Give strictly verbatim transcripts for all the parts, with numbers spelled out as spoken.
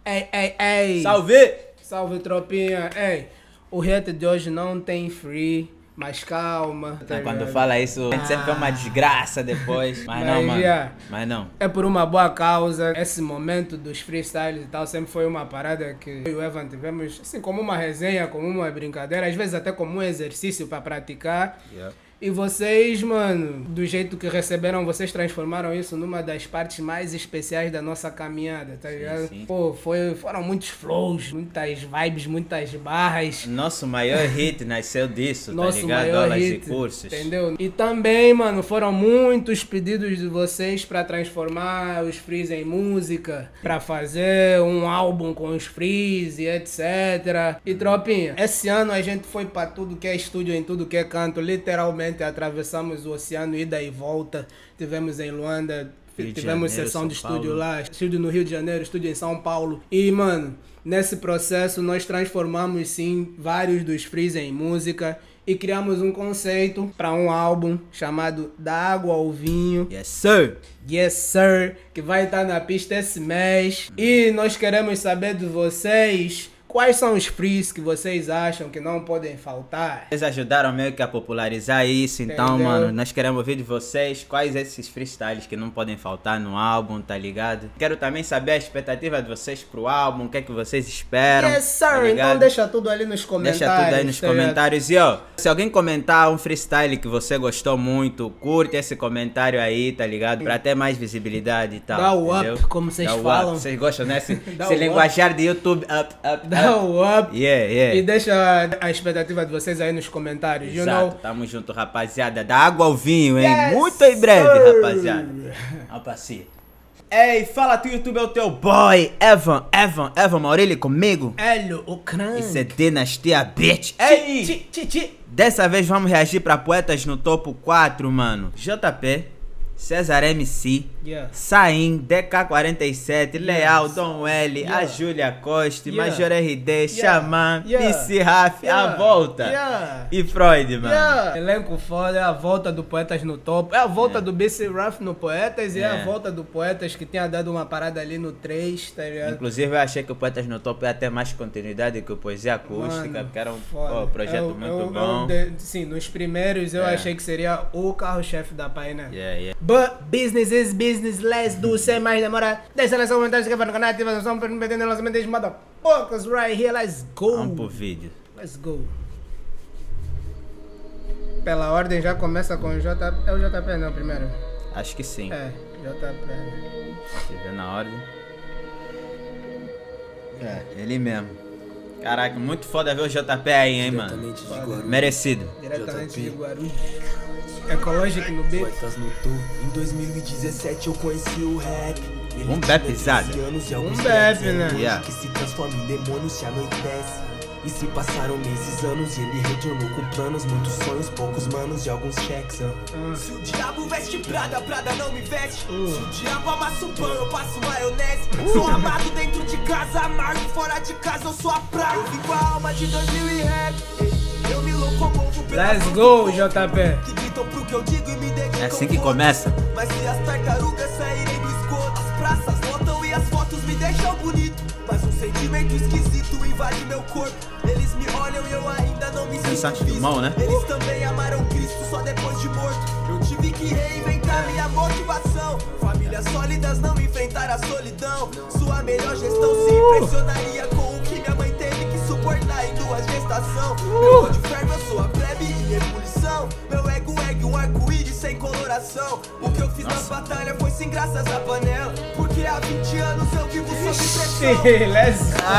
Ei, ei, ei. Salve! Salve, tropinha. Ei, o reto de hoje não tem free, mas calma. Então, quando fala isso, a gente sempre é uma desgraça depois. Mas, Mas não, mano. já. Mas não. É por uma boa causa. Esse momento dos freestyles e tal sempre foi uma parada que eu e o Evan tivemos assim como uma resenha, como uma brincadeira, às vezes até como um exercício para praticar. Yeah. E vocês, mano, do jeito que receberam, vocês transformaram isso numa das partes mais especiais da nossa caminhada, tá ligado? sim. Pô, foi, foram muitos flows, muitas vibes, muitas barras. Nosso maior hit nasceu disso, Nosso tá ligado? maior Aulas hit, e cursos. entendeu? E também, mano, foram muitos pedidos de vocês pra transformar os frees em música, pra fazer um álbum com os frees e etcétera. E tropinha, esse ano a gente foi pra tudo que é estúdio, em tudo que é canto, literalmente atravessamos o oceano, ida e volta. Tivemos em Luanda, Rio de tivemos Janeiro, sessão São de estúdio Paulo. lá, estúdio no Rio de Janeiro, estúdio em São Paulo. E, mano, nesse processo nós transformamos sim vários dos frees em música e criamos um conceito para um álbum chamado Da Água ao Vinho. Yes, sir! Yes, sir, que vai estar na pista esse mês. E nós queremos saber de vocês quais são os frees que vocês acham que não podem faltar. Vocês ajudaram meio que a popularizar isso, então, Entendeu? mano, nós queremos ouvir de vocês quais esses freestyles que não podem faltar no álbum, tá ligado? Quero também saber a expectativa de vocês pro álbum, o que é que vocês esperam. Yes, sir, tá ligado? então deixa tudo ali nos comentários. Deixa tudo aí nos tá ligado? comentários. E ó, se alguém comentar um freestyle que você gostou muito, curte esse comentário aí, tá ligado? Pra ter mais visibilidade e tal. Dá o up, entendeu? como vocês Dá o falam. up. Vocês gostam, né? Esse, Dá esse o linguajar de YouTube, up, up, Dá up. o up. Yeah, yeah. E deixa a expectativa de vocês aí nos comentários, you Exato, know? tamo junto, rapaziada. Da água ao vinho, hein? Yes, Muito em breve, sir. rapaziada. Ao passeio. Ei, fala tu, YouTube, é o teu boy, Evan, Evan, Evan Maurílio comigo. Hélio, o crânio. Isso é Dinastia, bitch. Ei! Ti, ti, ti. Dessa vez vamos reagir pra poetas no topo quatro, mano. J P, César M C, Yeah. Saim, D K quarenta e sete, Leal, Yes. Dom L, Yeah. a Júlia Costa, Yeah. Major R D, Yeah. Xamã, Yeah. P C Raf, Yeah. a volta. Yeah. E Freud, mano. Yeah. Elenco foda, é a volta do Poetas no topo. É a volta É. do B C Ruff no Poetas e é. É. a volta do Poetas que tinha dado uma parada ali no três, tá ligado? Inclusive eu achei que o Poetas no Topo ia ter mais continuidade que o Poesia Acústica, Mano, porque era um foda. pô, projeto Eu- muito eu- bom. eu de- sim, nos primeiros eu É. achei que seria o carro-chefe da Paina. Yeah, yeah. But business is business, let's do sem mais demora. Deixa nos comentários que vai no canal, ativa a notificação para não perder o lançamento de motherfuckers right here, let's go. Vamos pro vídeo. Let's go. Pela ordem já começa com o J P. É o J P não, primeiro? Acho que sim. É, J P. Se vê na ordem. É, ele mesmo. Caraca, muito foda ver o J P aí, hein, mano. Diretamente de Guarulhos. Merecido. Diretamente J P. de Guarulhos. Ecológico no beat. Poetas no topo. Em dois mil e dezessete eu conheci o rap. Ele Um tinha bap pisada. treze anos e Um alguns bap, dreads, né? hoje Yeah. que se transforma em demônio se anoitece. E se passaram meses, anos e ele retornou com planos, muitos sonhos, poucos manos e alguns cheques. ah. Se o diabo veste Prada, Prada não me veste. Uh. Se o diabo amassa o pão, eu passo maionese. Sou amado dentro de casa, amargo fora de casa, eu sou a praga. Eu vim com a alma de dois mil e rap. Eu me locomovo pela Let's mão go, do J P. que gritam pro que eu digo e me dedicam. É assim que começa. Mas se as tartarugas saírem do esgoto, as praças lotam e as fotos me deixam bonito. Mas um sentimento esquisito invade meu corpo. Eles me olham e eu ainda não me sinto Sensato visto. irmão, né? Eles também amaram Cristo só depois de morto. Eu tive que reinventar minha motivação. Famílias sólidas não enfrentaram a solidão. Sua melhor gestão se impressionaria com o que minha mãe teve que suportar em duas gestação. Meu ódio ferve, eu sou a plebe em ebulição. Meu ego ergue um arco-íris sem coloração. O que eu fiz nas batalhas foi sem graças à panela. Porque há vinte anos eu vivo sob pressão. Let's go.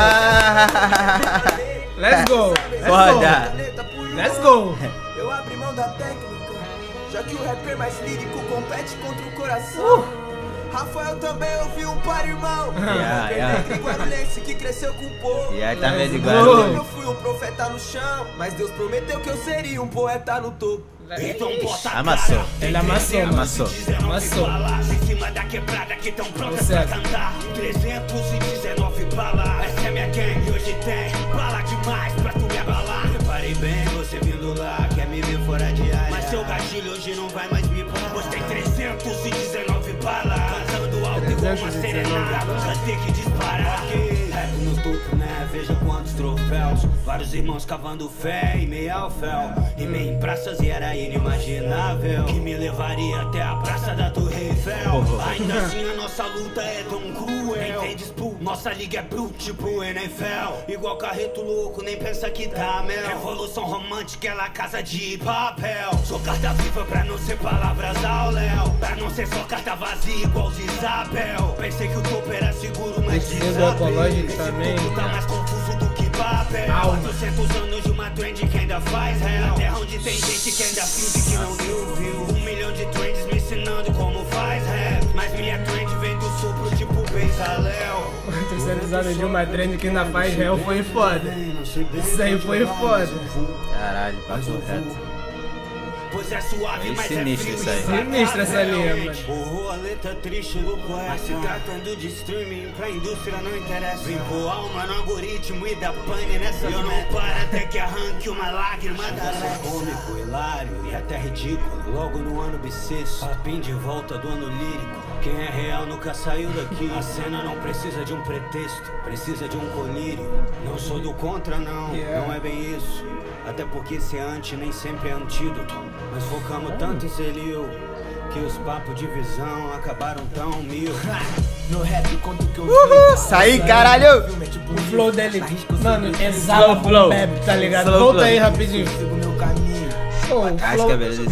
Ah, Let's go. Let's Foda. go. Let's go. Eu abri mão da técnica, já que o rapper mais lírico compete contra o coração. Uh. Rafael também ouviu um par irmão. Yeah, Rapper yeah. negro e guarulhense que cresceu com o povo. E aí também de Let's Guarulhos. Eu fui um profeta no chão, mas Deus prometeu que eu seria um poeta no topo. Então bota a Amassou. cara. Ele amassou, mano. Amassou. Amassou. Balas em cima da quebrada que tão prontas Certo. pra cantar. trezentos e dezenove balas. Essa é minha gang e hoje tem bala demais pra tu me abalar. Reparei bem, você vindo lá, quer me ver fora de área. Mas seu gatilho hoje não vai mais me parar. Pois tem trezentos e dezenove balas. Cantando alto igual uma serenata. Vai ter que disparar. Ok, troféus. Vários irmãos cavando fé em meio ao fel. Rimei em praças e era inimaginável que me levaria até a praça da Torre Eiffel. Ainda assim a nossa luta é tão cruel. Entende, Spoo? Nossa liga é bruto, tipo N F L. Igual carreto louco, nem pensa que tá mel. Revolução romântica, ela casa de papel. Sou carta viva pra não ser palavras ao léu. Pra não ser só carta vazia igual Isabel. Pensei que o topo era seguro, mas Isabel. Esse também tá mais confuso do que papel. quatrocentos anos de uma trend que ainda faz real. Na terra onde tem gente que ainda finge que não deu view. Um milhão de trends me ensinando como faz rap. Mas minha trend vem do sopro tipo Benzaléu. quatrocentos anos de uma trend que ainda faz real foi foda. Isso aí foi foda. Caralho, papo reto. Pois é suave, é mas sinistro é isso aí. Sinistra essa linha, mano. Horror, a letra triste do poeta. Mas se tratando de streaming, pra indústria não interessa. Vim pôr alma no algoritmo e dá pane nessa eu não paro até que arranque uma lágrima da ser cômico, hilário e até ridículo. Logo no ano bissexto, papim de volta do ano lírico. Quem é real nunca saiu daqui. A cena não precisa de um pretexto, precisa de um colírio. Não sou do contra, não, yeah. Não é bem isso. Até porque ser anti nem sempre é antídoto. Mas focamos tanto em ser liu que os papos de visão acabaram tão mil. No rap conto que eu Uhul, saí, caralho! O flow dele, mano, exala pro bebe, tá ligado? Slow Volta flow. Aí rapidinho. Sigo meu caminho. Oh, o flow,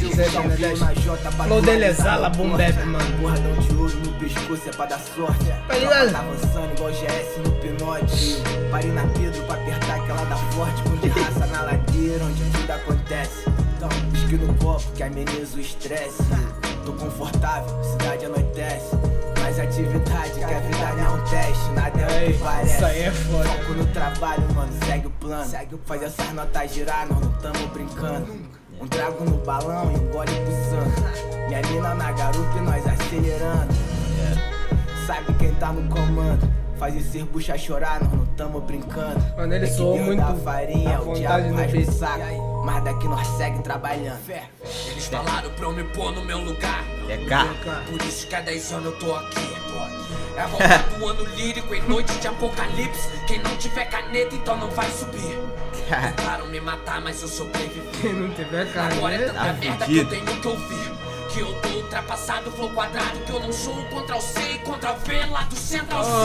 o flow dele exala boom bap, mano. Bordão de ouro no pescoço é pra dar sorte. Tá ligado? Tá avançando igual G S no pinote. Parei na Pedro pra apertar aquela da forte. Com de raça na ladeira onde tudo acontece. Então, whisky no copo que ameniza o estresse. Tô confortável, cidade anoitece. Mais atividade que a vida não é um teste. Nada é o que parece. Isso aí é foda. Foco no trabalho, mano, segue o plano. Faz essas notas girar, nós não tamo brincando. Um trago no balão e um gole pulsando. Minha mina na garupa e nós acelerando. Sabe quem tá no comando? Faz esse bucha chorar, nós não tamo brincando. Mano, ele é soou muito da farinha, o diabo rasga o saco. Mas daqui nós segue trabalhando. Eles falaram pra eu me pôr no meu lugar. É cá. Por isso que há dez anos eu tô aqui. É a volta do ano lírico em noite de apocalipse. Quem não tiver caneta então não vai subir. Tentaram me matar, mas eu sobrevivi. Quem não tiver caneta, agora é tanta merda que eu tenho que ouvir. Que eu tô ultrapassado, flow quadrado. Que eu não sou o Ctrl C e Ctrl V lá do Central C.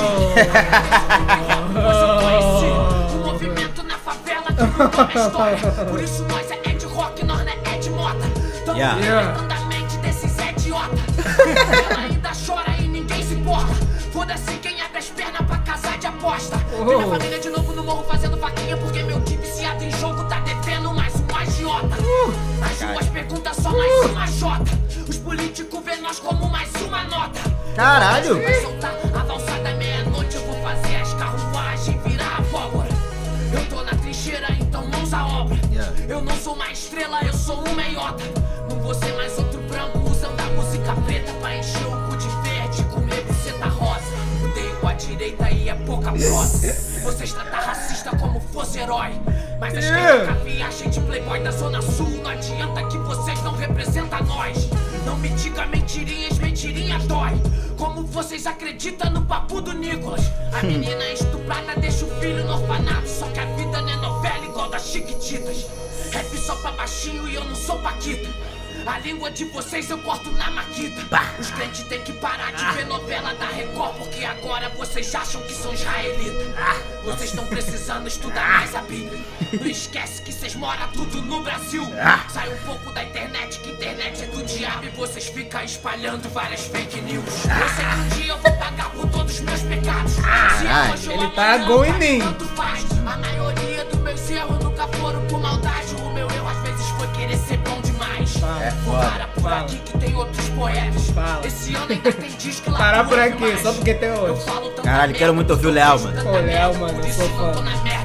Pois eu conheci o movimento na favela que mudou a história. Por isso nós é Ed Rock, nós não é Ed Mota. Tamo alimentando a mente desses idiota. Ela ainda chora e ninguém se importa. Foda-se quem abre as pernas pra casar de aposta. Minha família de novo no morro fazendo vaquinha. Porque meu time viciado em jogo tá devendo mais um agiota. As ruas perguntam só mais uma Jota. Os políticos vê nós como mais uma nota. Caralho! Vai soltar a valsada meia-noite. Eu vou fazer as carruagens virar abóbora. Eu tô na trincheira, então mãos à obra. Yeah. Eu não sou uma estrela, eu sou um meiota. Não vou ser mais outro branco usando a música preta pra encher o cu de verde e comer buceta rosa. Odeio a direita e é pouca prosa. Vocês tratam racista como fosse herói. Mas a esquerda caviagem de playboy da zona sul. Não adianta que vocês não representam nós. Não me diga mentirinhas, mentirinha dói. Como vocês acreditam no papo do Nicolas? A menina estuprada deixa o filho no orfanato. Só que a vida não é novela igual das Chiquititas. Rap só pra baixinho e eu não sou paquita. A língua de vocês eu corto na maquita. Os crentes têm que parar de ver novela da Record. Porque agora vocês acham que são israelitas. Vocês estão precisando estudar mais a Bíblia. Não esquece que vocês moram tudo no Brasil. Sai um pouco da internet, que internet é do diabo. E vocês ficam espalhando várias fake news. Eu sei que um dia eu vou pagar por todos os meus pecados. Se ele pagou em mim. Tanto faz. A maioria dos meus erros nunca foram por maldade. O meu erro às vezes foi querer ser bom demais. É foda. Para por Fala. Aqui que tem outros poetas. Fala. Esse ano ainda tem disco lá. Parar por aqui, mais. Só porque tem outros. Caralho, quero muito ouvir o Léo, mano. Ô, Léo, mano, eu sou fã.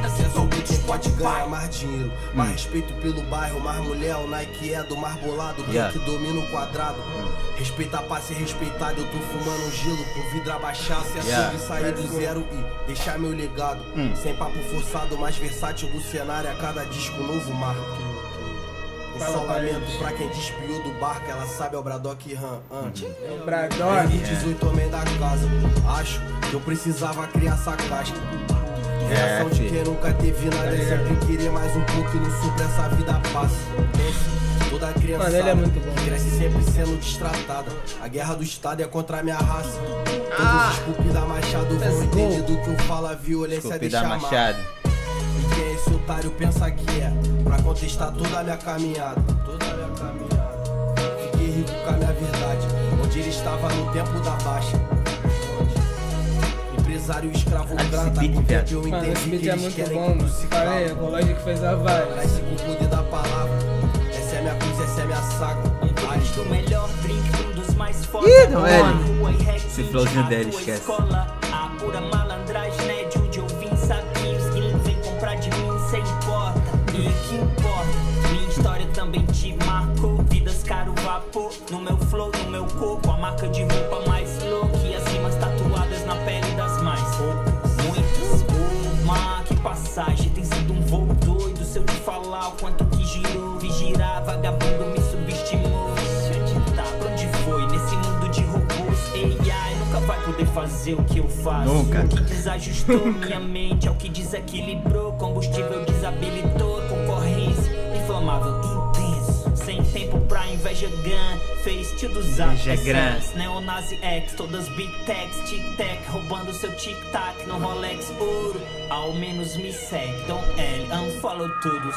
Pode ganhar mais dinheiro, mais hum. respeito pelo bairro, mais mulher, o Nike é do mais bolado, quem yeah. que domina o quadrado. Hum. Respeita pra ser respeitado, eu tô fumando um gelo, com vidro abaixado, se yeah. assim sair do zero e deixar meu legado. Hum. Sem papo forçado, mais versátil do cenário, a cada disco novo marco. Um só lamento pra quem despiou do barco, ela sabe é o Braddock Ram. É o Braddock. dezoito homem da casa, acho que eu precisava criar essa casca. Reação É, de filho. quem nunca teve nada, é sempre querer mais um pouco e não supra essa vida passa. Toda criança Mano, ele é muito bom. cresce sempre sendo destratada. A guerra do Estado é contra a minha raça. Todos Ah. os Scoop da Machado vão Let's go. entender do que eu falo, a violência Scoop deixa da amar. Machado. E quem é esse otário pensa que é pra contestar toda a minha caminhada. Toda a minha caminhada. Fiquei rico com a minha verdade, onde ele estava no tempo da baixa. Empresário escravocrata, Ah, esse beat, com o viado. tempo eu Mano, entendi esse beat que é eles muito querem bom, que tu mano. se Falei, cala. a colagem que fez a vibe. Nasce com o poder da palavra. Essa é minha cruz, essa é minha saga. Do melhor drink, um dos mais fodas. Ih, não é? Rua e Rex, Esse flowzinho a dele, tua esquece. escola. A pura malandragem, né? De onde eu vim, sabe que os gringos vêm comprar de mim, sem importa. E que importa, minha história também te marcou. Vidas caro vapor, no meu flow, no meu corpo. A marca de roupa mais louca e as rimas tatuadas na pele das mais poucas. Muitas, uma que passagem, tem sido um voo doido. Se eu te falar o quanto que girou, vi girar, vagabundo me subestimou. Deixa eu editar, pra onde foi? Nesse mundo de robôs, A I nunca vai poder fazer o que eu faço. Nunca. O que desajustou minha mente é o que desequilibrou. Combustível desabilitou, concorrência inflamável, intenso. Sem tempo pra inveja gun, fez tio dos Inveja atos, gran. Neonazi X, todas big techs, tic-tac, roubando seu tic-tac no Rolex ouro. Ao menos me segue, Dom L, unfollow todos.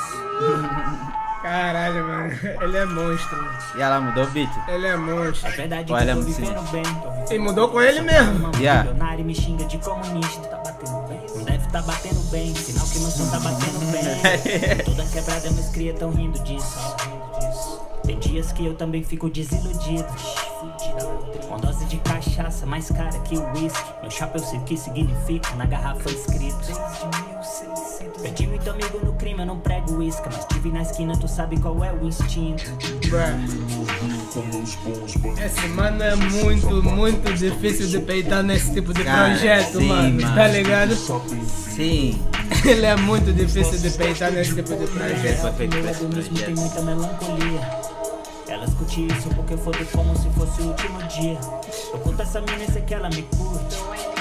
Caralho, mano. Ele é monstro, mano. E ela mudou o beat? Ele é monstro. É verdade Olha, que eu tô sim. vivendo bem. E mudou com ele mesmo. Yeah. Milionário me xinga de comunista. Tá batendo bem? Não deve tá batendo bem. Sinal que meu som tá batendo bem. Toda quebrada meus cria tão rindo disso. Tem dias que eu também fico desiludido. Com dose de cachaça mais cara que o whisky. Meu chapéu sei o que significa, na garrafa escrito. Perdi muito amigo no crime, eu não prego isca. Mas tive na esquina, tu sabe qual é o instinto. Esse mano é muito, muito difícil de peitar nesse tipo de Cara, projeto, sim, mano. mano. Tá ligado? Sim. Ele é muito difícil de peitar nesse tipo de Projeto projeto. foi feito pra esse Mesmo tem projeto. muita melancolia. Ela escute isso porque foda como se fosse o último dia. Eu curto essa mina e sei que ela me curte.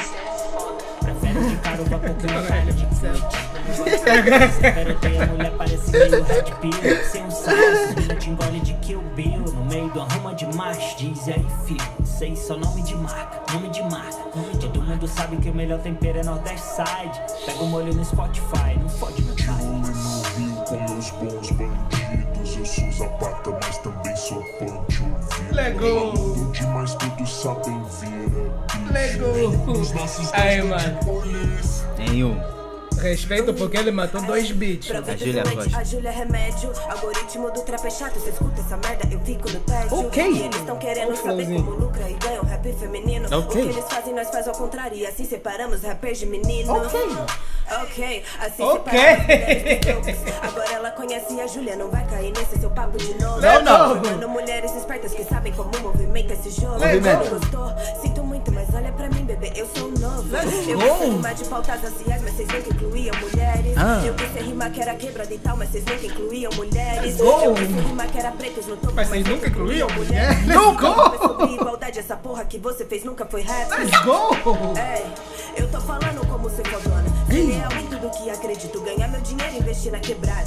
Prefere de caro pra porque uma cara de curte. Espero ter a mulher parece meio red pill. Sem um salto, mina te engole de Kill Bill. No meio do arruma de macho, diz aí filho. Sei só nome de marca, nome de marca. Todo mundo sabe que o melhor tempero é Nordeste Side. Pega o molho no Spotify, não fode meu pai. Com meus bons bandidos, eu sou Zapata, mas também sou Pancho Villa. Legou. Tudo demais, todos sabem ver aqui. Legou. Os nossos Aí, testes mano. de polícia. Nenhum. Respeito porque ele matou dois beats. A Júlia gosta. A Júlia é remédio, algoritmo do trap é chato. Cê escuta essa merda, eu fico no tédio. Ok. E eles tão querendo Olha o saber flowzinho. como lucra e ganha o rap feminino. Ok. O que eles fazem, nós faz ao contrário. E assim separamos rappers de menino. Ok. Ok, assim Ok. separamos mulheres de jokes. Agora ela conhece a Júlia, não vai cair nesse seu papo de novo. Não, não. Formando mulheres espertas que sabem como movimenta esse jogo. Movimenta. Não gostou? Sinto muito, mas olha pra mim, bebê, eu sou novo. Let's eu go. quis rimar de pautas raciais, mas vocês nunca incluíam mulheres. Ah. Eu quis rimar que era quebrada e tal, mas vocês nunca incluíam mulheres. Let's go. Eu quis rimar que era pretos no topo, Mas vocês nunca incluíam mulheres? Let's go. Mas sobre igualdade, essa porra que você fez nunca foi rap. Let's go! Ei, eu tô falando como ser fodona. Ser real em tudo que acredito. Ganhar meu dinheiro e investir na quebrada.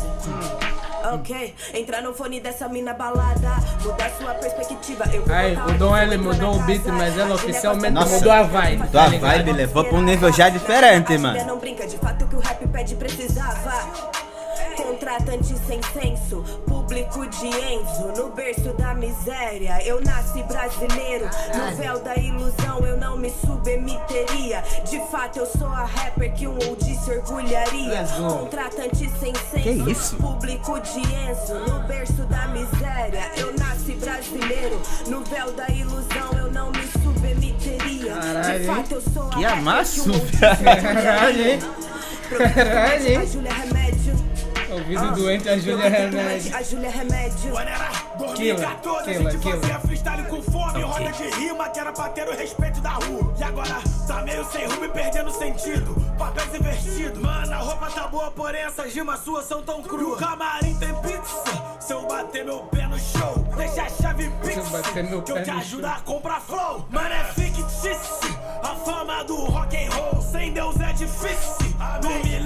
Ok, entrar no fone dessa mina balada. Mudar sua perspectiva. Eu vou Aí, botar o uma Dom dica L na mudou o casa. beat, mas ela A Júlia oficialmente gosta mudou de a vibe, fazer Tua tá ligado? vibe levou pra um nível já diferente, A mano. Júlia não brinca, de fato que o rap pede precisava. Contratante sem senso, público de Enzo, no berço da miséria. Eu nasci brasileiro, no véu da ilusão eu não me submeteria. De fato eu sou a rapper que um oldie se orgulharia. Let's go. Contratante sem senso, Que isso? público de Enzo, no berço da miséria. Eu nasci brasileiro, no véu da ilusão eu não me submeteria. Caralho, De fato eu sou a Que rapper amasso, que um oldie se Caralho, hein? orgulharia. Caralho, hein? A Júlia é remédio. Ouvido doente, a Júlia Remédio. A Júlia é remédio. Era dois mil e quatorze, Killa, a gente killa, fazia freestyle com fome, Ok. roda de rima que era pra ter o respeito da rua. E agora tá meio sem rumo e perdendo sentido, papéis invertidos. Mano, a roupa tá boa, porém essas rimas suas são tão cruas. No camarim tem pizza, se eu bater meu pé no show, deixa a chave Se eu bater meu pix, que eu pé te no ajudo show. a comprar flow. Mano, é fictício, a fama do rock and roll, sem Deus é difícil. No milênio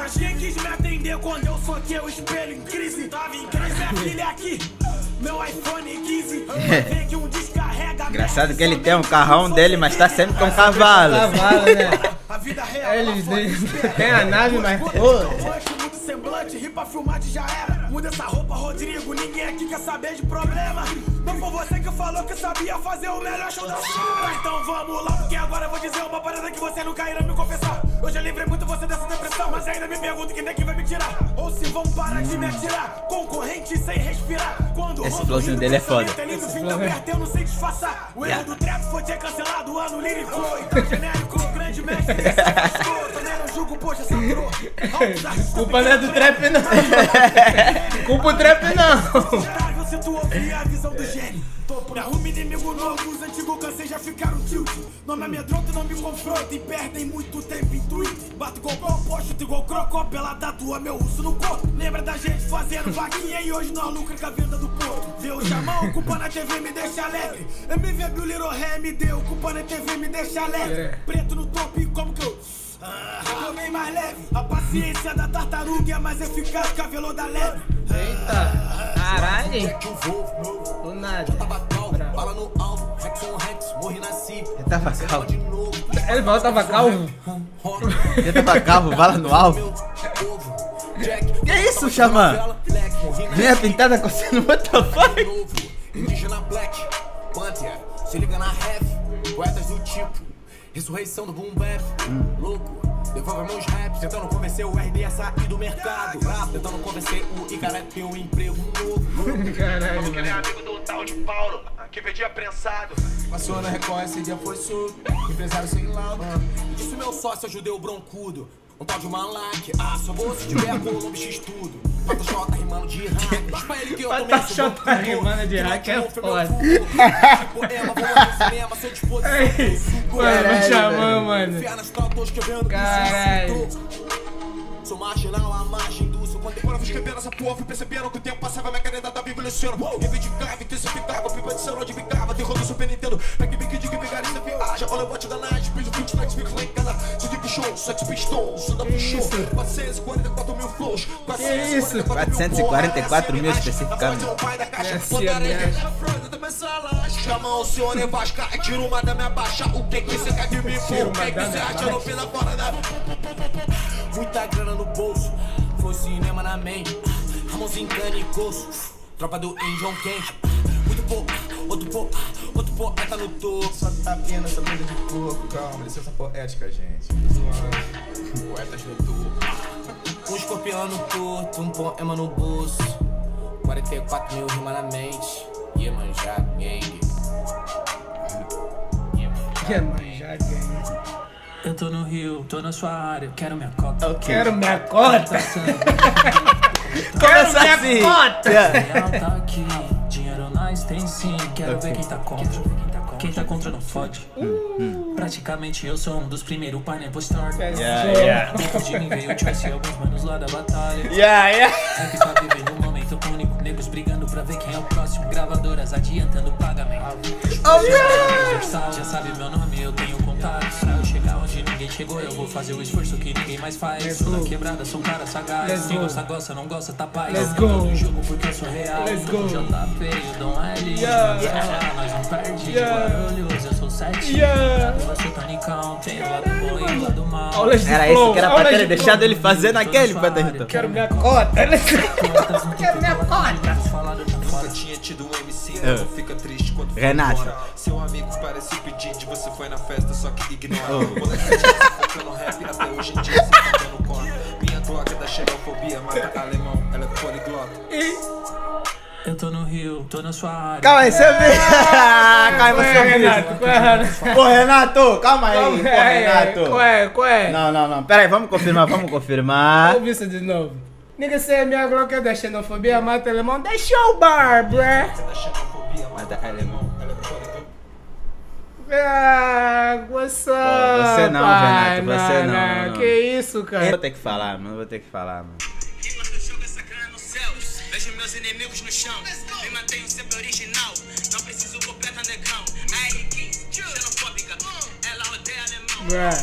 Imagina quis me atender quando eu soquei o espelho em crise. Tava em crise, minha filha aqui. Meu iPhone quinze. Vem que um descarrega. Engraçado que ele tem um carrão dele, mas tá sempre com um cavalo. Cavalo, né? A vida real. Eles tem a nave, mas... Muda semblante, ri pra filmar de já era. Muda essa roupa, Rodrigo, ninguém aqui quer saber de problema. Não foi você que falou que sabia fazer o melhor show da sua. Então vamos lá, porque agora eu vou dizer uma parada que você nunca irá me confessar. Eu já livrei muito você dessa depressão, mas ainda me pergunto quem é que vai me tirar. Ou se vão parar de me atirar, concorrente sem respirar. Quando esse flowzinho dele é foda. Eu não sei disfarçar. O erro do trap foi ter cancelado o ano lírico. Então genérico, grande mestre. Também não julgo, poxa, saturou. Culpa não é do trap, não. Culpa o trap, não. Você tu ouvir a visão do gênio. Me arrume inimigo novo, os antigos cansei já ficaram tilt. Não me amedronta, não me confronta e perdem muito tempo em tweet. Bato igual pau, posto igual crocó, pela tatua, meu urso no corpo. Lembra da gente fazendo vaquinha e hoje nós lucra com a venda do porto. Vê o chamão, culpa na T V me deixa alegre. M V B Little Ré me deu, culpa na T V me deixa alegre. Preto no topo e como que eu... Ah, eu bem mais leve. A paciência da tartaruga é mais eficaz que a velô da lebre. Eita, caralho. Do nada. Bala no alvo, Rexon Rex, morri nasci. Ele tava calvo. Ele falou que tava calvo. Ele tava calvo, bala no alvo. Que é isso, Xamã? Minha pintada coçando, what the fuck? Indígena Black, Panther, se liga na rap, poetas do tipo. Ressurreição do boom bap, hum. Louco, devolve meus raps. Tentando convencer o R D a sair do mercado. Bravo, tentando convencer o Icaré a ter um emprego novo. Caralho, porque ele é amigo do tal de Paulo, que vendia prensado. Passou na Record, esse dia foi surdo. Empresário sem laudo. Disse meu sócio, judeu broncudo. Um tal de Malak, ah, só vou se tiver Colombo X tudo. Pataxota rimando de hack. Diz pra ele que eu também sou Pataxota rimando de hack é foda. Poema, vou ao cinema, sou disposição. Mano, Xamã, mano. Caralho. Sou marginal, a margem do seu. Quando eu fui escrevendo essa porra, fui percebendo que o tempo passava, minha caneta tava envelhecendo. Reivindicava, intensificava, privatização, ondificava, terror do Super Nintendo. Back big de que vigarista viaja, olha o bote da night, beijo fit, Max Mix lá em casa. Cid show, Sex Pistols, isso da puxou. quatrocentos e quarenta e quatro mil flows. quatrocentos e quarenta e quatro mil especificamente. Chama o senhor Nevasca, tira uma da minha baixa. O que que você quer de mim, pô? O que que você acha no fim da fora da... Muita grana no bolso, foi cinema na mente. Ramonzinho, cana e coço, tropa do Indian quente. Muito pouco, outro pouco, outro poeta no topo. Só tapinha nessa bunda de coco, calma, licença poética, gente. Poetas no topo. Um escorpião no torto, um poema no bolso. quarenta e quatro mil rima na mente. Iemanjá Gang. Iemanjá Gang. Eu tô no Rio, tô na sua área, quero minha cota. Eu quero minha cota. Começa assim. Cota. Real tá aqui, dinheiro nós tem sim. Quero ver quem tá contra. Quem tá contra não fode. Uh. Praticamente eu sou um dos primeiros painel postar. Yeah, yeah. Depois de mim veio o Choice e alguns manos lá da batalha. Yeah, yeah. Rap pra viver num momento único. Negros brigando pra ver quem é o próximo. Gravadoras adiantando o pagamento. Oh, yeah. Já sabe meu nome, eu tenho contato. Pra eu chegar onde ninguém chegou, eu vou fazer o esforço que ninguém mais faz. Sou da quebrada, sou um cara sagaz. Quem gosta, gosta, não gosta, tá paz. Let's go. No jogo porque eu sou real. Let's go. J P, o Dom L. Yeah. Yeah. Nós não perde. Yeah. Guarulhos, eu sou sete. Yeah. Eu sou Tonicão, tem o lado bom e o lado mal. Era isso que era pra ter deixado ele fazer naquele quadrito. Quero minha cota. Quero minha cota. Nunca tinha tido um M C, uh. fica triste quando foi Renato. embora. Seu amigo parece pedir de você foi na festa, só que ignora. Oh. O moleque tinha se focando no rap, até hoje em dia você tá dando conta. Minha droga da xenofobia mata alemão, ela é poliglota. Eu tô no Rio, tô na sua área. Calma aí, você vê. Calma aí, você Renato, qual é? Pô, Renato, calma aí, pô, Renato. Qual é? Qual é? Não, não, não. Pera aí, vamos confirmar, vamos confirmar. Ouve isso de novo. Nigga say minha glock da xenofobia mata alemão. Deixa o bar, bruh. Mata alemão. Ah, what's up, Pô, você não, pai? Renato, você não, não, não. Que isso, cara? Eu vou ter que falar, mano, vou ter que falar, mano. Vejo meus inimigos no chão, me mantenho sempre original. Não preciso completa negrão. A R quinze, xenofóbica, ela odeia alemão.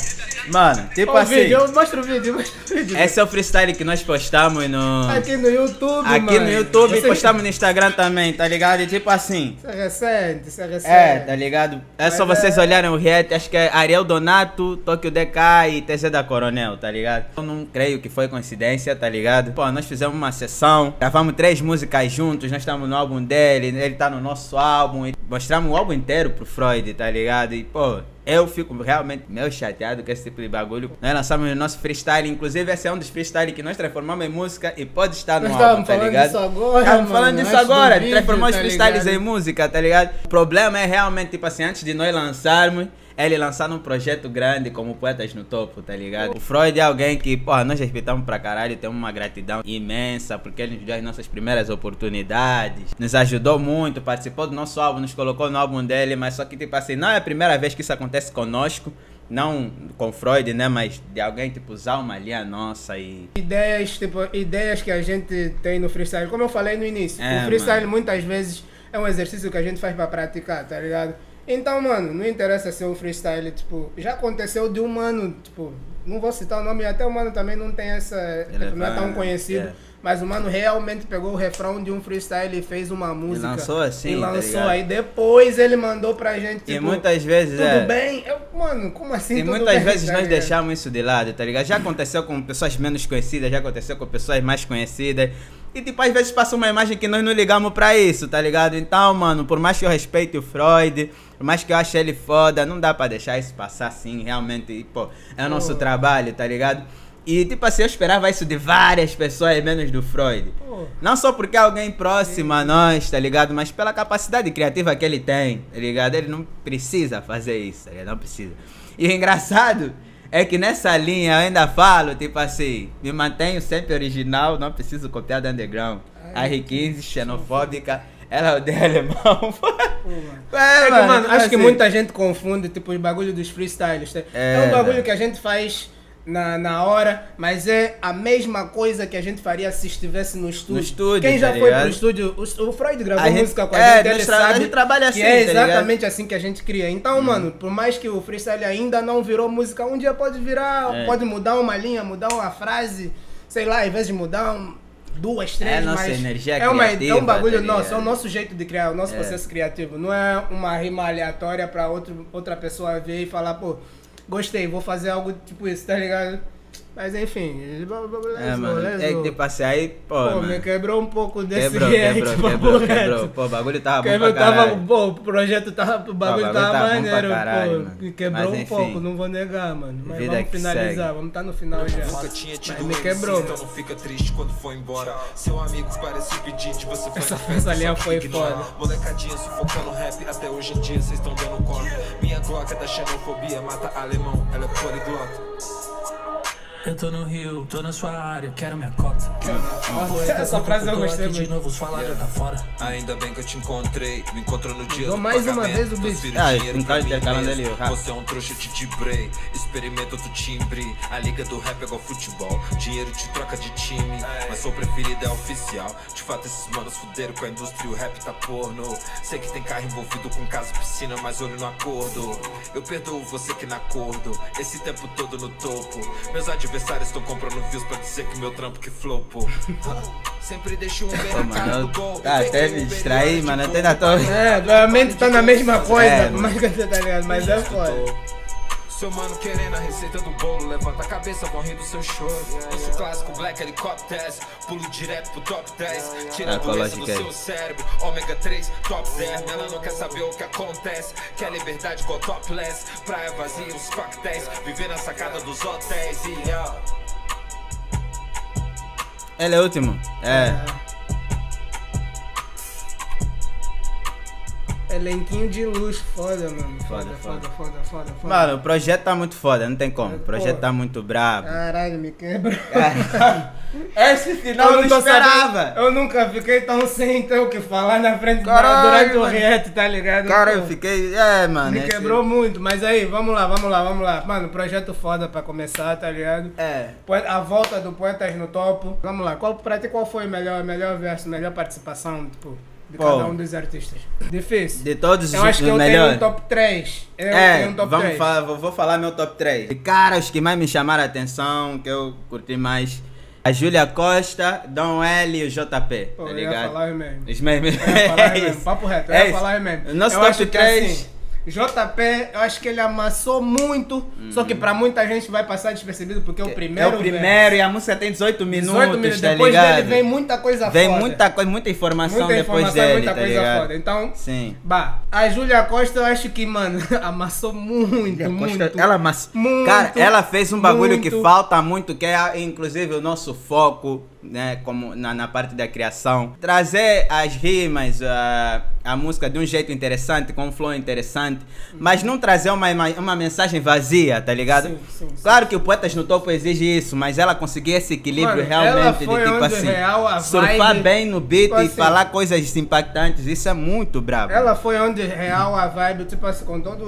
Mano, tipo o assim. Vídeo, mostra o vídeo, mostra o vídeo. Esse é o freestyle que nós postamos no. Aqui no YouTube, Aqui mano. no YouTube Você... e postamos no Instagram também, tá ligado? E tipo assim. Isso é recente, isso é recente. É, tá ligado? É só Mas vocês é... olharem o react, acho que é Ariel Donato, Tóquio D K e T Z da Coronel, tá ligado? Eu não creio que foi coincidência, tá ligado? Pô, nós fizemos uma sessão, gravamos três músicas juntos, nós estamos no álbum dele, ele tá no nosso álbum, e mostramos o álbum inteiro pro Freud, tá ligado? E pô, eu fico realmente meio chateado com esse tipo de bagulho. Nós lançamos o nosso freestyle, inclusive esse é um dos freestyles que nós transformamos em música e pode estar no nós álbum, tá ligado? Disso agora, Estamos mano, falando disso antes do agora, de vídeo, transformar os tá freestyles ligado? em música, tá ligado? O problema é realmente, tipo assim, antes de nós lançarmos, ele lançar um projeto grande como Poetas no Topo, tá ligado? O Freud é alguém que, porra, nós respeitamos pra caralho, temos uma gratidão imensa, porque ele nos deu as nossas primeiras oportunidades, nos ajudou muito, participou do nosso álbum, nos colocou no álbum dele, mas só que, tipo assim, não é a primeira vez que isso acontece conosco, não com Freud, né, mas de alguém, tipo, usar uma linha nossa e... Ideias, tipo, ideias que a gente tem no freestyle, como eu falei no início, É, o freestyle mano. muitas vezes é um exercício que a gente faz pra praticar, tá ligado? Então, mano, não interessa ser um freestyle, tipo, já aconteceu de um mano, tipo, não vou citar o nome, até o mano também não tem essa, tipo, não é tão conhecido, yeah. mas o mano realmente pegou o refrão de um freestyle e fez uma música. E lançou assim, E tá lançou, ligado? aí depois ele mandou pra gente, tipo, E muitas vezes, tudo é... bem? Eu, mano, como assim E tudo muitas bem, vezes tá nós ligado? deixamos isso de lado, tá ligado? Já aconteceu com pessoas menos conhecidas, já aconteceu com pessoas mais conhecidas. E tipo, às vezes passa uma imagem que nós não ligamos pra isso, tá ligado? Então, mano, por mais que eu respeite o Freud, por mais que eu ache ele foda, não dá pra deixar isso passar assim, realmente. E, pô, é o nosso Pô. trabalho, tá ligado? E tipo assim, eu esperava isso de várias pessoas, menos do Freud. Pô. Não só porque é alguém próximo a nós, tá ligado? Mas pela capacidade criativa que ele tem, tá ligado? Ele não precisa fazer isso, tá ligado? Não precisa. E o engraçado é que nessa linha eu ainda falo, tipo assim, me mantenho sempre original, não preciso copiar do underground. A R quinze, xenofóbica, ela odeia alemão. É, É, que, mano, tipo acho que assim. muita gente confunde, tipo, os bagulho dos freestyles. Tá? É, É, um bagulho velho. que a gente faz na, na hora, mas é a mesma coisa que a gente faria se estivesse no estúdio. No estúdio, Quem já tá foi ligado? pro estúdio, o, o Freud gravou A gente- música com a é, gente, nós ele tra- a sabe gente trabalha assim, que é tá ligado? exatamente assim que a gente cria. Então, mano, por mais que o freestyle ainda não virou música, um dia pode virar, É. pode mudar uma linha, mudar uma frase, sei lá, em vez de mudar um, duas, três, É a nossa mas energia é, uma, é criativa, um bagulho tá nosso, é ligado? o nosso jeito de criar, o nosso É. processo criativo. Não é uma rima aleatória pra outro, outra pessoa ver e falar, pô, gostei, vou fazer algo tipo isso, tá ligado? Mas enfim, É, let's go, mano, let's é que go. tipo assim, aí, pô, Pô, mano, me quebrou um pouco desse quebrou, react, quebrou, papo quebrou, reto. quebrou, pô, o bagulho tava bom Quebrou, pra tava, caralho. pô, o projeto tava, o bagulho bagulho tava tava bom pra maneiro, caralho, pô, mano. me quebrou Mas, um enfim, pouco, não vou negar, mano. Mas vida vamos que finalizar, segue. vamos estar no final já. Nunca tinha tido Mas me M C, quebrou, então mano. não fica triste quando for embora. Seu amigo parece pedir de você faz Essa- a festa, essa linha só que foi ignora. foda. Molecadinha sufocando rap, até hoje em dia vocês estão dando conta. Minha Glock é da xenofobia, mata alemão, ela é poliglota. Eu tô no Rio, tô na sua área, quero minha cota. Essa frase eu gostei De muito. novo, os falaram tá fora. Ainda bem que eu te encontrei, me encontrou no dia Dou do mais uma pagamento. vez o beat. Transfiro Ah, dinheiro então pra mim intercalando mesmo. ali, o rap. Você é um trouxa, eu te dibrei. Experimenta outro timbre. A liga do rap é igual futebol. Dinheiro te troca de time, mas sua preferida é oficial. De fato, esses manos fuderam com a indústria e o rap tá porno. Sei que tem carro envolvido com casa e piscina, mas olho no acordo. Eu perdoo você que na acordo. Esse tempo todo no topo. Meus adversários estão comprando views pra dizer que meu trampo que flopou. Sempre deixo um bem Pô, na cara mano, do gol. eu, ah, até me distraí, mano, até ainda tô... É, a mente tá na mesma coisa, É, mas você tá ligado, mas é foda. Seu mano querendo a receita do bolo, levanta a cabeça, vão rir do seu choro. Lanço clássico Black Helicopters, pulo direto pro top dez. Tira Ah, a qual doença do lógica é? seu cérebro, ômega três, top dez. Ela não quer saber o que acontece, quer liberdade igual topless. Praia vazia, os coquetéis, viver na sacada dos hotéis. E ó, Ele é o último? É. Elenquinho de luxo, foda, mano. Foda, Foda, foda. foda, foda, foda, foda. Mano, o projeto tá muito foda, não tem como. O projeto Pô. tá muito brabo. Caralho, me quebra. Esse final eu não tô esperava. sabendo- eu nunca fiquei tão sem ter o que falar na frente da, Caralho, durante o mano. react, tá ligado? Cara, Pô, eu fiquei... É, mano. me esse- quebrou muito, mas aí, vamos lá, vamos lá, vamos lá. Mano, projeto foda pra começar, tá ligado? É. Poe- A volta do Poetas no Topo. Vamos lá, qual, pra ti qual foi o melhor, melhor verso, melhor participação, tipo, De Pô. cada um dos artistas. Difícil. De todos Eu os acho que eu melhores. tenho um top três. Eu É, tenho um top vamos três. falar, vou, vou falar meu top três. De cara, os que mais me chamaram a atenção, que eu curti mais, a Júlia Costa, Dom L e o J P, Pô, tá eu ia ligado? falar mesmo. Os memes. Eu ia falar É mesmo. isso. Papo reto, eu É ia isso. falar mesmo. Nosso Eu top acho que três. assim, J P, eu acho que ele amassou muito, só que pra muita gente vai passar despercebido porque é o primeiro. É o primeiro e a música tem dezoito minutos, dezoito minutos, tá depois ligado? dele vem muita coisa Vem foda. muita coisa, muita informação Muita depois informação e dele, muita tá coisa ligado? foda. Então, Sim. bah, a Júlia Costa eu acho que, mano, amassou muito, muito. Ela, mas, muito, cara, ela fez um bagulho muito. que falta muito, que é inclusive o nosso foco, né, como na, na parte da criação. Trazer as rimas, a, a música de um jeito interessante, com um flow interessante, mas não trazer uma, uma, uma mensagem vazia, tá ligado? Sim, sim, sim. Claro que o Poetas no Topo exige isso, mas ela conseguir esse equilíbrio Mano, realmente ela de foi tipo onde assim, real a surfar vibe- bem no beat tipo e assim, falar coisas impactantes, isso é muito brabo. Ela foi onde real a vibe, tipo assim, com todo.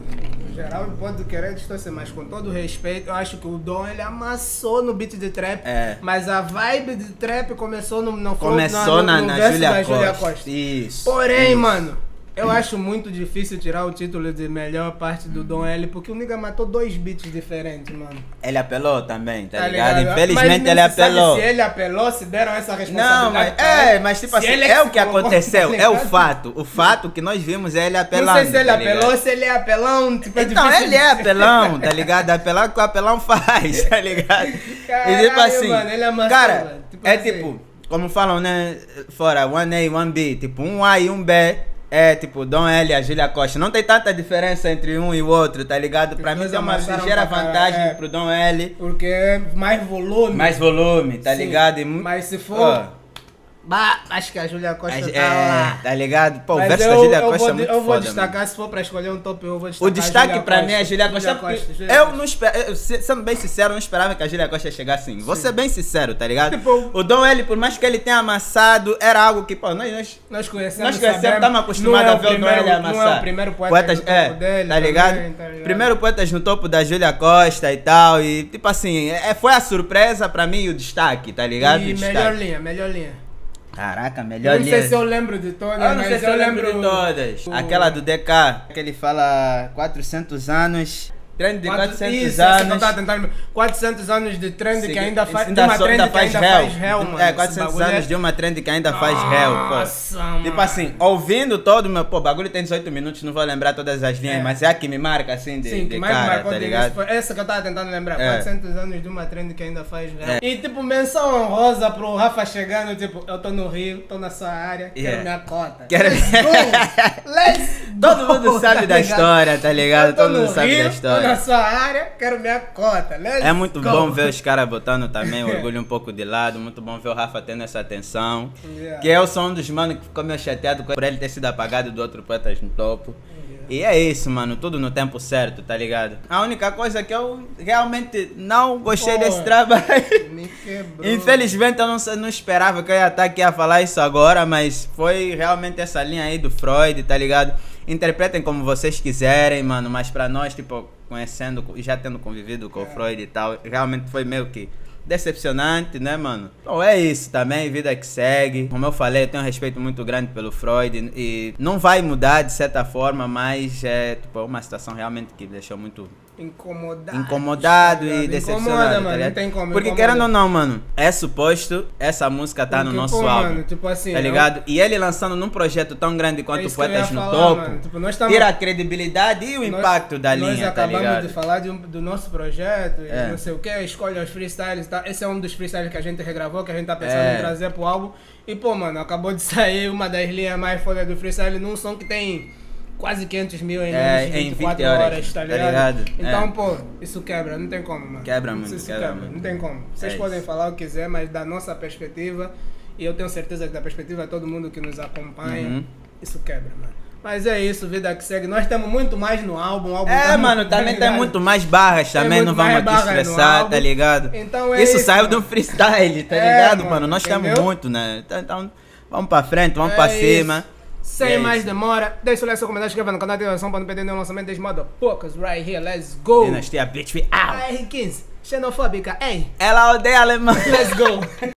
No geral, pode querer distorcer, mas com todo respeito, eu acho que o Dom ele amassou no beat de trap, É. mas a vibe de trap começou no, no flow- Começou no, na, no na, verso Júlia da Costa. Júlia Costa. Isso. Porém, isso. mano, eu acho muito difícil tirar o título de melhor parte do Dom L, porque o nigga matou dois beats diferentes, mano. Ele apelou também, tá, Tá ligado? ligado? Infelizmente Mas ele nem se sabe apelou. se ele apelou, se deram essa responsabilidade. Não, mas pra é, ele. mas tipo Se assim, ele é se o que colocou, aconteceu, tá é o ligado? fato. O fato que nós vimos é ele apelando. Não sei se ele tá ligado? apelou, se ele é apelão, tipo, é Então, difícil ele é de- apelão, tá ligado? Apelar o que o apelão faz, tá ligado? E tipo Caralho, assim, mano, ele amassou, cara, mano, tipo é assim. tipo, como falam, né, fora, one A e one B, tipo, um A e um B é tipo Dom L e a Júlia Costa. Não tem tanta diferença entre um e o outro, tá ligado? Pra mim dois tem uma amassaram ligeira pra caralho, vantagem é. pro Dom L, Porque é mais volume. mais volume, tá Sim, ligado? E mu- Mas se for. Ó, Bah, acho que a Júlia Costa a- tá é, lá. tá ligado? Pô, o Mas verso eu, da Júlia eu Costa vou, é muito eu vou foda, destacar, mano. se for pra escolher um top, eu vou destacar. O a destaque Júlia pra Costa. mim é a Júlia Costa. Júlia porque Júlia eu Costa. não esperava, sendo bem sincero, eu não esperava que a Júlia Costa ia chegar assim. Vou ser bem sincero, tá ligado? Tipo- o Dom L, por mais que ele tenha amassado, era algo que, pô, nós, nós, Nós conhecemos, nós conhecemos, sabemos, estamos acostumados não é a o ver o Dom primeiro- L amassar. Não é o primeiro poeta Poetas, no topo é, dele tá ligado? também, tá ligado? Primeiro Poetas no topo da Júlia Costa e tal. E tipo assim, é, foi a surpresa pra mim e o destaque, tá ligado? E O melhor destaque. linha, melhor linha. Caraca, melhor Eu não linha. sei se eu lembro de todas, Eu não mas sei se eu lembro de todas. o- Aquela do D K, que ele fala quatrocentos anos. Trend de Quatro- quatrocentos isso, essa que eu anos. tava tentando- quatrocentos anos de trend que ainda faz. ainda de uma só- trend ainda que ainda réu. faz réu, mano. É, Esse quatrocentos bagulho anos é- de uma trend que ainda faz réu, pô. Nossa, mano. Tipo assim, ouvindo todo, meu, pô, o bagulho tem dezoito minutos, não vou lembrar todas as linhas, É. mas é a que me marca assim de, Sim, de que mais cara, marcou tá de ligado? início foi essa que eu tava tentando lembrar. É. quatrocentos anos de uma trend que ainda faz réu. E tipo, menção honrosa pro Rafa chegando, tipo, eu tô no Rio, tô na sua área, quero Yeah. minha cota. Quero- Let's go! Let's Todo go, mundo sabe tá da ligado? história, tá ligado? Eu tô Todo no mundo sabe Rio, da tô na história. sua área, quero minha cota. Let's É muito go. bom ver os caras botando também o orgulho um pouco de lado, muito bom ver o Rafa tendo essa atenção. Yeah. Que eu sou um dos manos que ficou meio chateado por ele ter sido apagado do outro Poetas no Topo. E é isso, mano, tudo no tempo certo, tá ligado? A única coisa que eu realmente não gostei Pô, desse trabalho. Me quebrou. Infelizmente eu não, não esperava que eu ia estar aqui a falar isso agora, mas foi realmente essa linha aí do Freud, tá ligado? Interpretem como vocês quiserem, mano, mas pra nós, tipo, conhecendo e já tendo convivido com o Freud e tal, realmente foi meio que decepcionante, né, mano? Então é isso também, vida que segue. Como eu falei, eu tenho um respeito muito grande pelo Freud e não vai mudar de certa forma, mas é tipo, uma situação realmente que me deixou muito Incomodado. incomodado tá e ligado? decepcionado. Incomoda, tá mano, ligado? não tem como. Porque incomoda. querendo ou não, mano, é suposto essa música tá no Porque, nosso pô, álbum. mano, tipo assim, tá eu- ligado? E ele lançando num projeto tão grande É quanto isso que eu Poetas ia no falar, Topo, mano. Tipo, nós tamo- tira a credibilidade e o Nós- impacto da nós linha, tá acabamos ligado? de falar de um- do nosso projeto, e É. não sei o que, escolhe os freestyles, tá? Esse é um dos freestyles que a gente regravou, que a gente tá pensando É. em trazer pro álbum. E pô, mano, acabou de sair uma das linhas mais fodas do freestyle num som que tem quase quinhentos mil em É, menos de em vinte e quatro vinte horas, horas, tá tá ligado? ligado? Então, É. pô, isso quebra, não tem como, mano. Quebra muito, Isso quebra quebra, muito. não tem como. Vocês É podem isso. falar o que quiser, mas da nossa perspectiva, e eu tenho certeza que da perspectiva de todo mundo que nos acompanha, Uhum. isso quebra, mano. Mas é isso, vida que segue. Nós temos muito mais no álbum. O álbum É, tá mano, muito- também tá tem ligado? muito mais barras Tem também, muito não vamos mais aqui barras no estressar, álbum. tá ligado? Então é isso, isso, saiu mano. do freestyle, tá É, ligado, mano, mano? Nós temos entendeu? muito, né? Então, então, vamos pra frente, vamos É pra isso. cima. Sem É mais isso. demora, deixa o like, seu comentário, inscreva no canal, ativação para não perder nenhum lançamento desse modo. Poucas, right here, let's go! Dinastia Bitch, we out! R quinze, xenofóbica, ei, Ela odeia alemão. let's go!